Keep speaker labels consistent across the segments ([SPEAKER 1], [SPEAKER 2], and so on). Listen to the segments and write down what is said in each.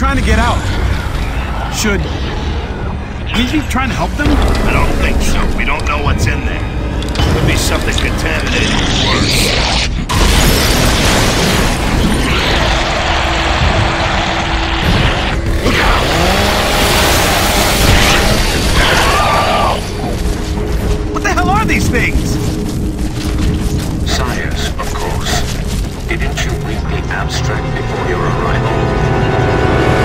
[SPEAKER 1] trying to get out. Should we be trying to help them?
[SPEAKER 2] I don't think so. We don't know what's in there. Could be something contaminated or worse.
[SPEAKER 1] Look out! What the hell are these things?
[SPEAKER 3] Sires, of course. Didn't you read the abstract before your arrival?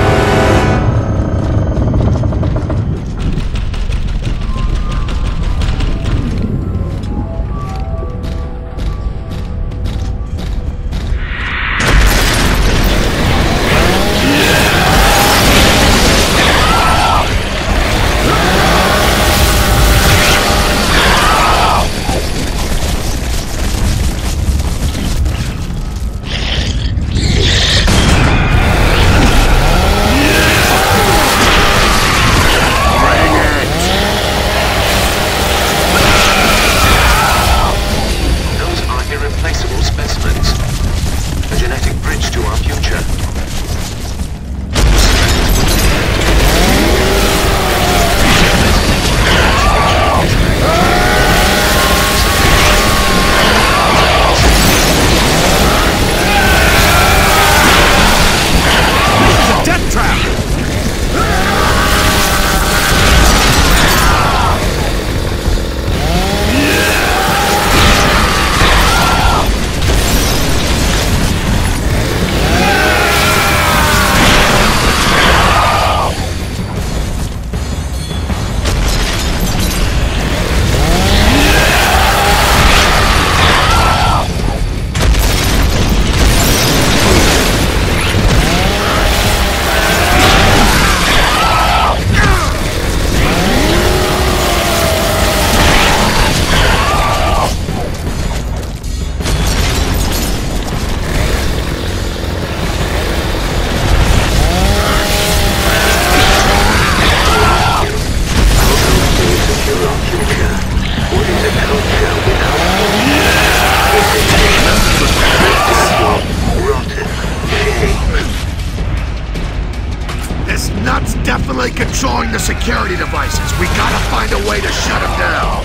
[SPEAKER 2] Definitely controlling the security devices. We gotta find a way to shut him down.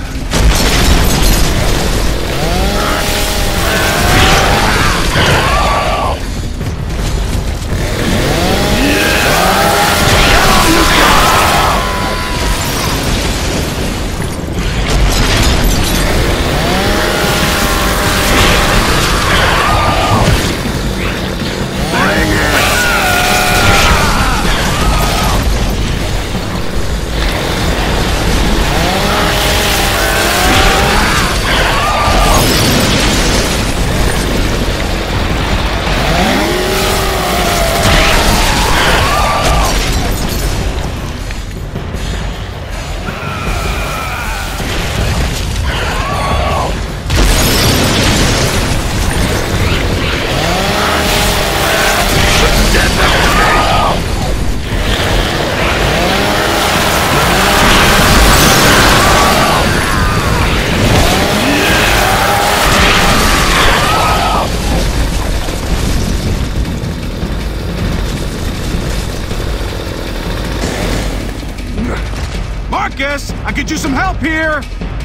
[SPEAKER 1] Marcus, I could use some help here!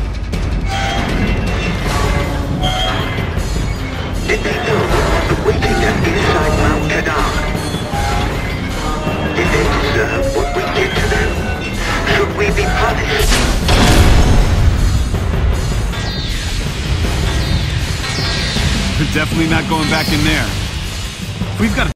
[SPEAKER 3] Did they know what waiting inside Mount Kadar? Did they deserve what we did to them? Should we be punished?
[SPEAKER 1] We're definitely not going back in there. We've got to